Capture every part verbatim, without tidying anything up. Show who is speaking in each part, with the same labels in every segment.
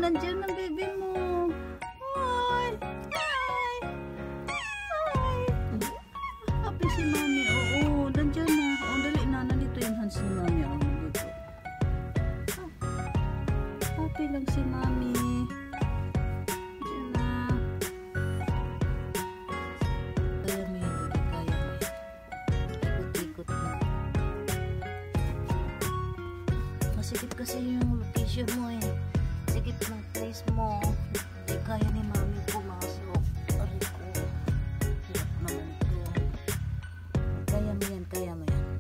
Speaker 1: nandiyan ang baby mo. Ay! Ay! Ay! Happy si mami. Oo, nandiyan na. Oo, dali na. Nandito yung hands ni mami. Oo, nandito. Ah, happy lang si mami. Nandiyan na. Kaya mo yan, baby. Kaya mo yan. Ikot-ikot na. Masikip kasi yung location mo eh. Sikip ng place mo. Hindi kaya ni mami pumasok. Aray ko. Hirap naman ito. Kaya mo yan, kaya mo yan.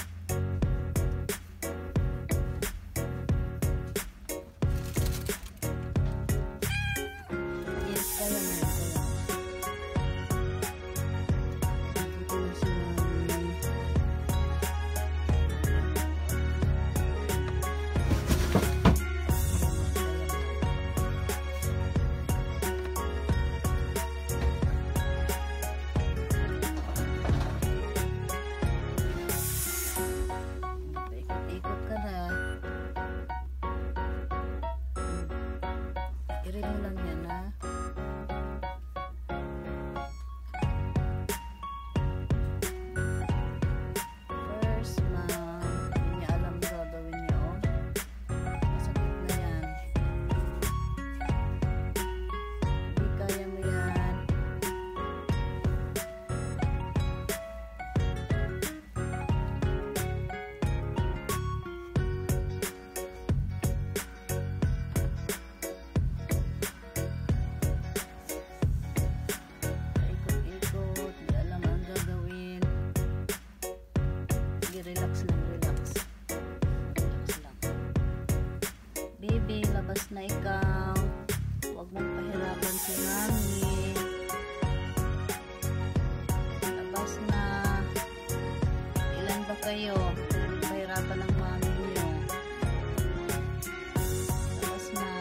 Speaker 1: Yes, kaya mo yan, kaya mo. Dito na si mami. Ikot ka na. I-read mo lang yan, ha? First, ma'am. Hindi niya alam gagawin niya, oh. Masakit na yan. Hindi kaya mo yan. Ikot-ikot, hindi alam ang gagawin. Sige, relax lang, relax. Relax lang. Baby, labas na ikaw. Huwag mong pahirapan si mami. Labas na. Ilan ba kayo? Pahirapan ng mami niyo. Labas na.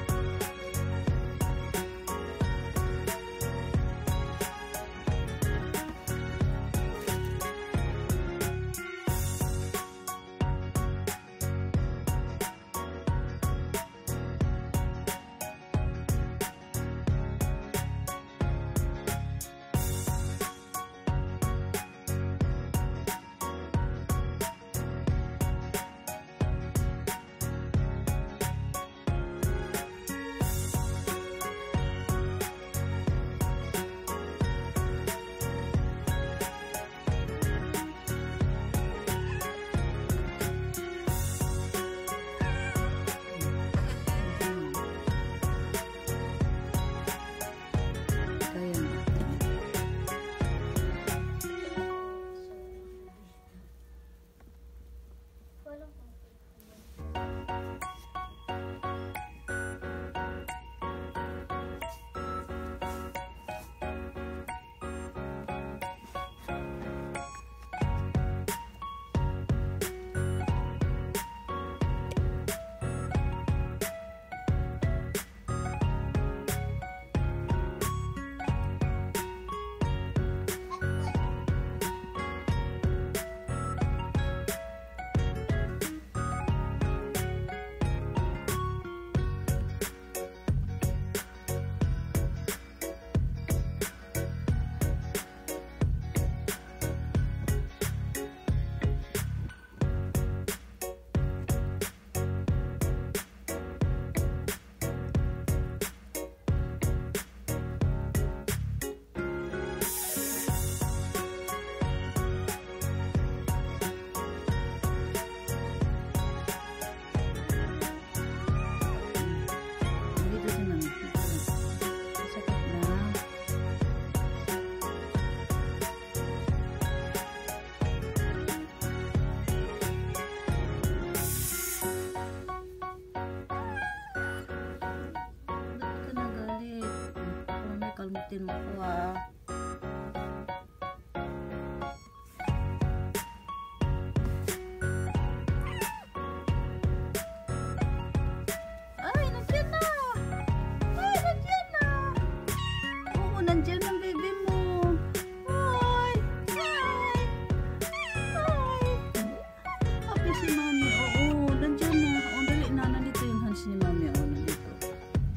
Speaker 1: Kalmutin mo ko, ha. Ay, nandiyan na. Ay, nandiyan na. Oo, nandiyan ang baby mo. Ay, ay, ay. Happy si mami. Oo, nandiyan na. Oo, dali na. Nandito yung hands ni mami. Oo, nandito.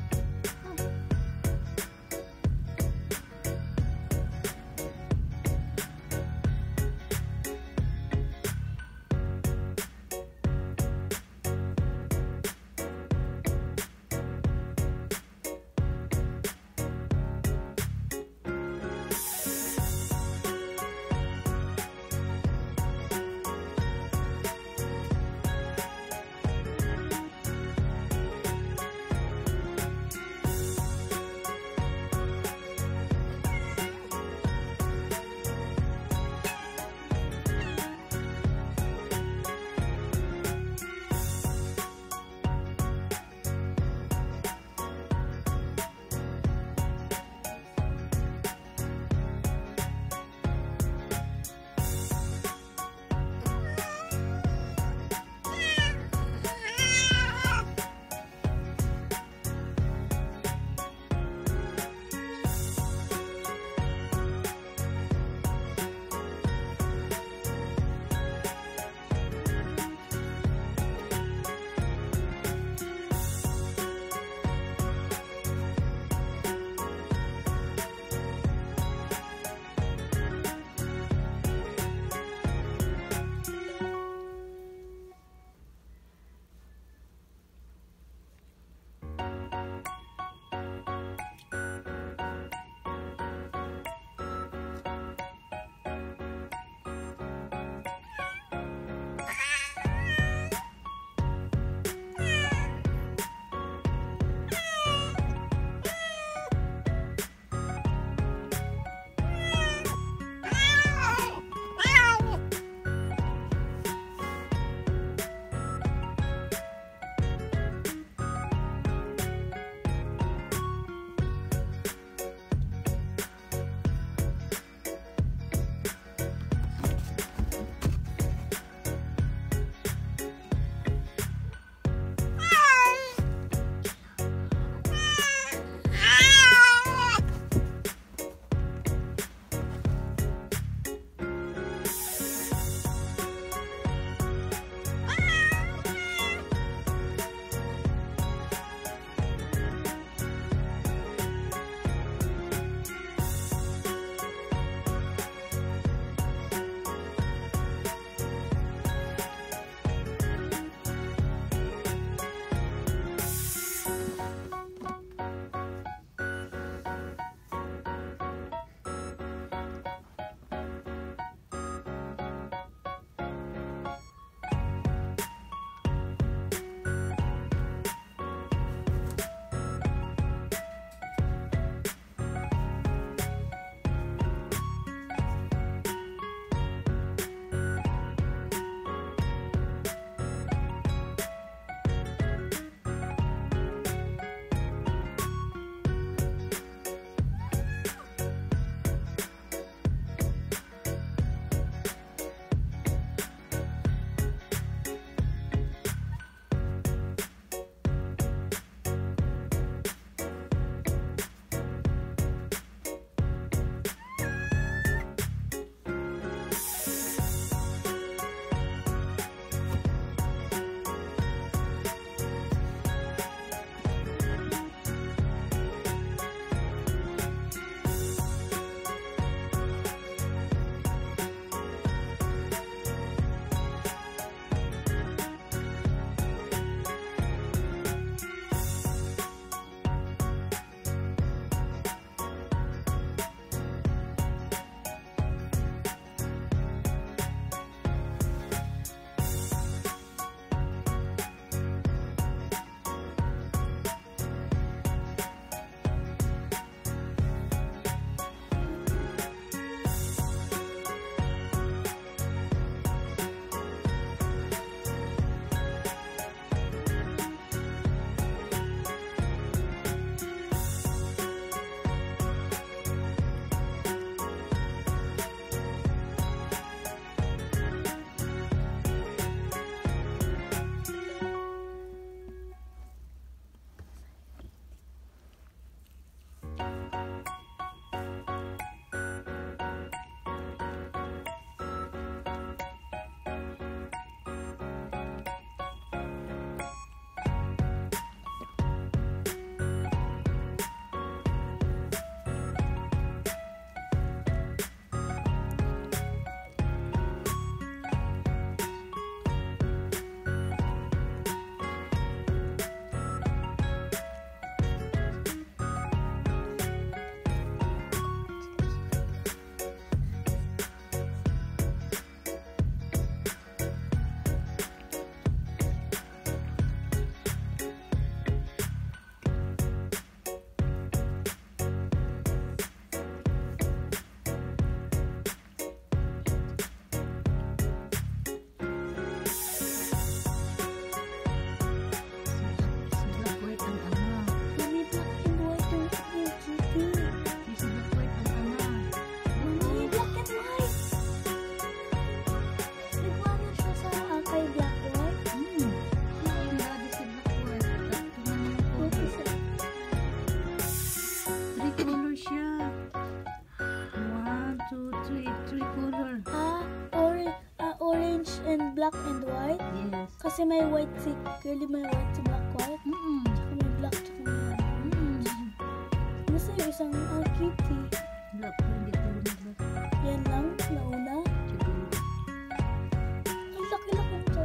Speaker 2: black and white.
Speaker 1: Yes.
Speaker 2: Kasi may white si Curly, may white si Black White.
Speaker 1: Mm-mm.
Speaker 2: Tsaka may black, tsaka may white.
Speaker 1: Mm.
Speaker 2: Nasa yung isang ah, kitty.
Speaker 1: Black pa, hindi pa lumabas.
Speaker 2: Yan lang, nauna.
Speaker 1: Siguro.
Speaker 2: Ang laki-laki nito.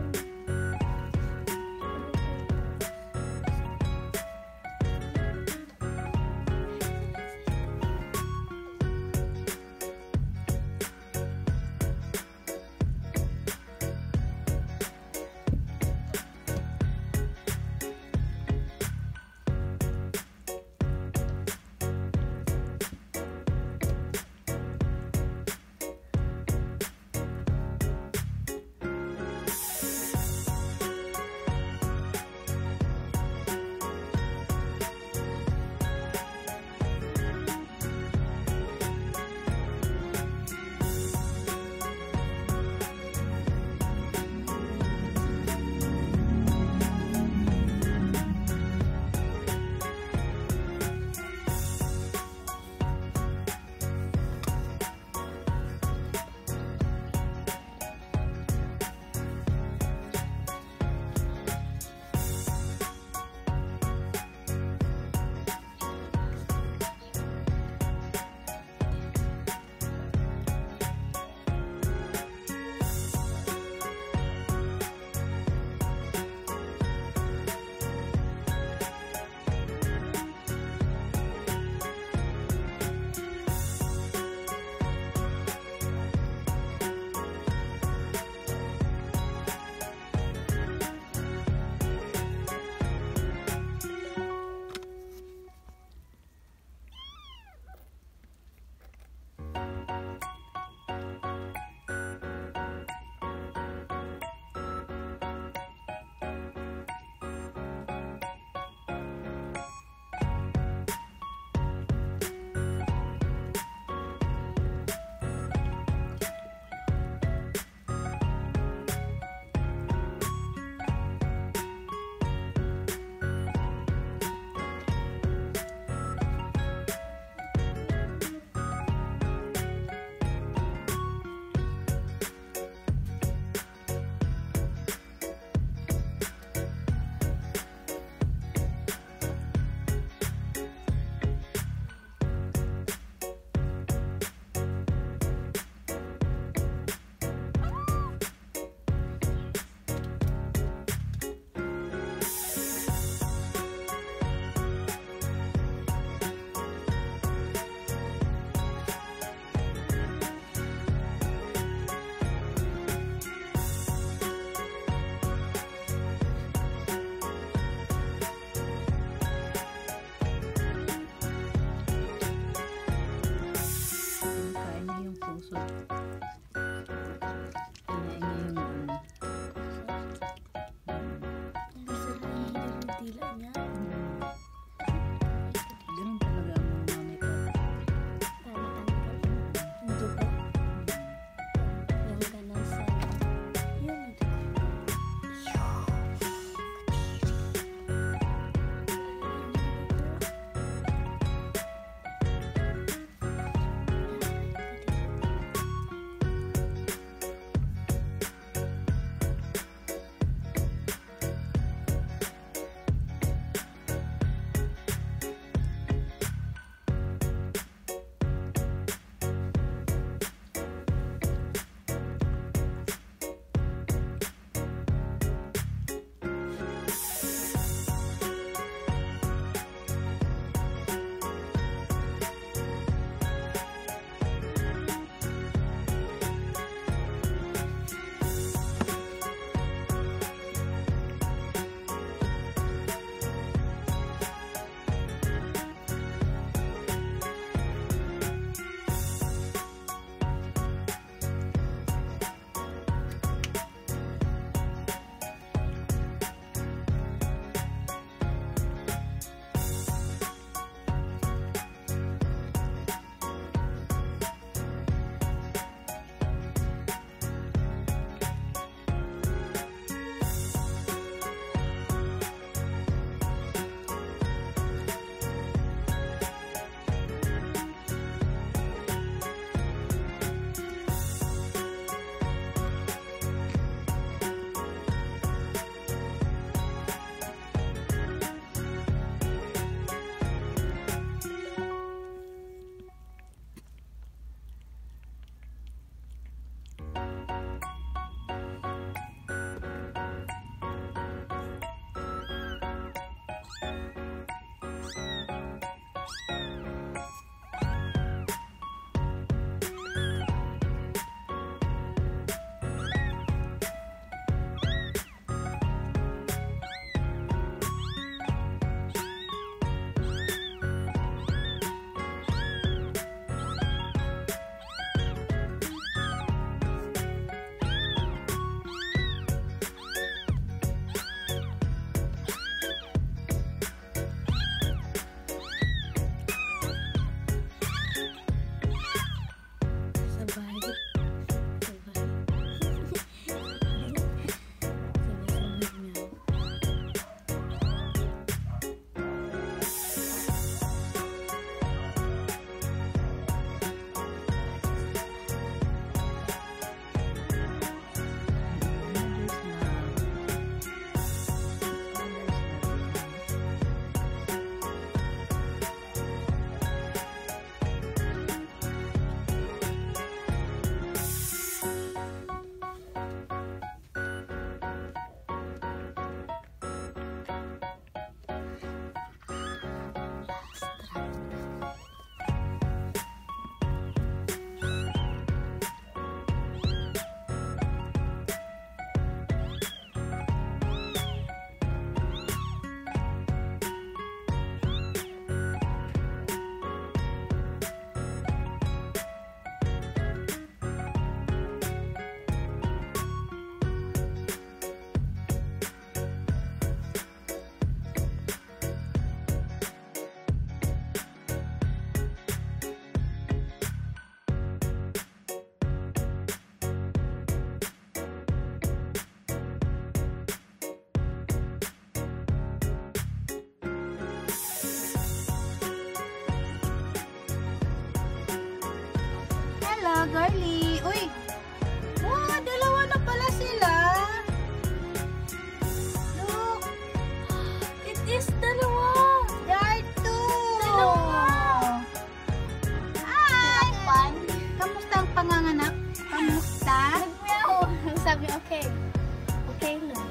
Speaker 2: sabi okay. Okay lang.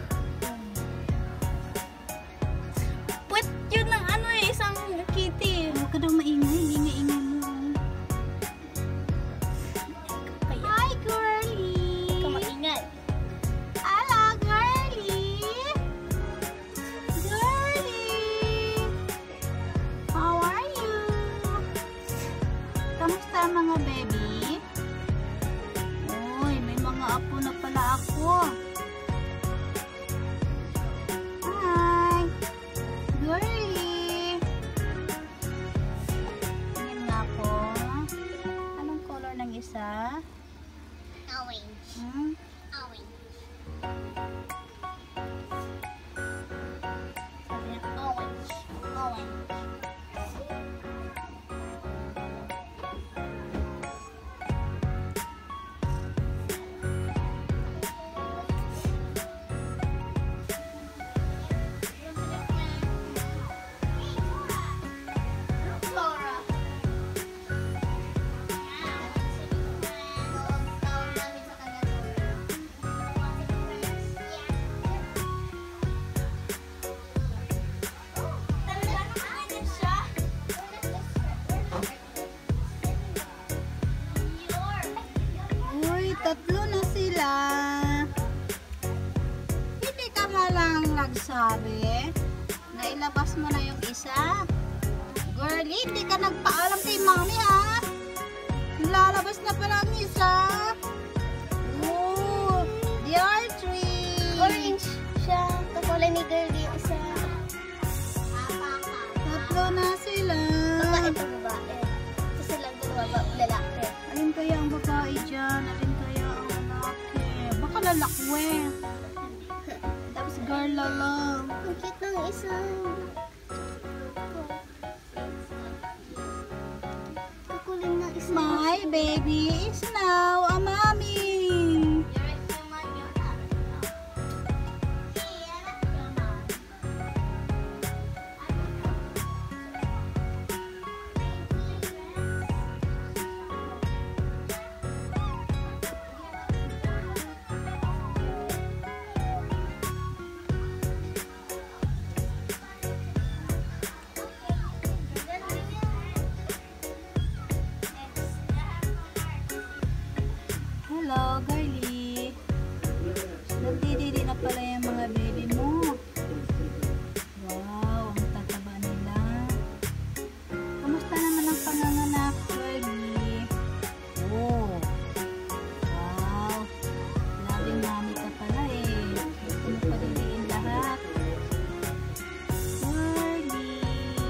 Speaker 2: Pwet yun ng ano eh, isang kitty.
Speaker 1: Huwag ka daw maingay. Ingay-ingay mo. Hi, girly!
Speaker 2: Huwag ka maingay.
Speaker 1: Hello, girly! Girly! How are you? Kamusta mga baby? Uy, may mga apo na pala ako. Hi! Girly! Tingin nga ako. Anong color ng isa?
Speaker 2: Orange.
Speaker 1: Hmm?
Speaker 2: Orange. Sabi niya, orange. Orange.
Speaker 1: Uy, tatlo na sila. Hindi ka malang nagsabi na ilabas mo na yung isa. Girlie, hindi ka nagpaalam kay mami ha. Lalabas na pala ang isa. Oh, there are three.
Speaker 2: Orange siya. Kakulay ni girlie yung isa.
Speaker 1: Tatlo na sila.
Speaker 2: Baka ito babae. Ito silang dalawa lalaki.
Speaker 1: Alin kaya ang babae dyan? Alin kaya ang lalaki? Baka lalakwe. Tapos girl na lang.
Speaker 2: Ang cute ng isa. Kakulay ng isa.
Speaker 1: My baby is now a mommy. Hello, girlie. Nagdididi na pala yung mga baby mo. Wow, ang tataba nila. Kamusta naman ang panganganak, girlie? Oh, wow. Labing mami ka pala eh. Gusto mo padiliin lahat. Girlie.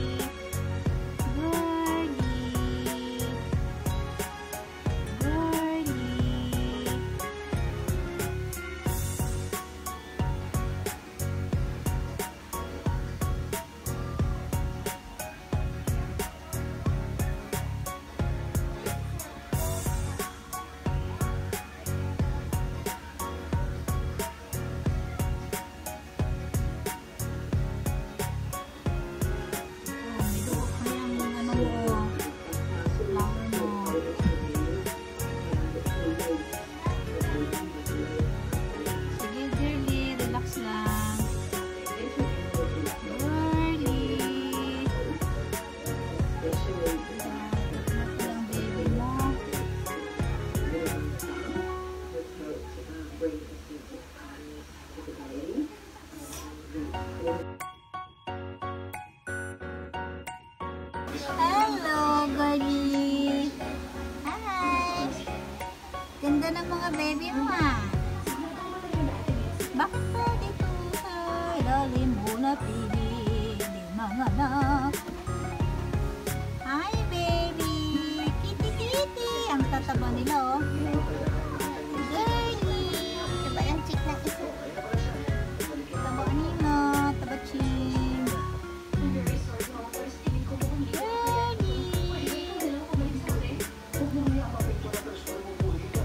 Speaker 1: Girlie. Girlie. Oh, may dugo pa yung ano mo. Flower mo. Sige, girlie. Relax lang. Girlie. Tatlo pa lang baby mo. Hello, girlie. Hi. Ganda ng mga baby mo ah. Bakit pa dito sa ilalim mo napili ni mga anak? Hi, baby. Kitty, kitty. Ang tataba nila oh. Girlie.
Speaker 2: Diba yung chick ng isa?
Speaker 1: Taba nila. Taba chin. Girlie.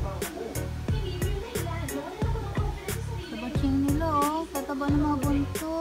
Speaker 1: Taba chin nila oh. Tataba ng mga buntot.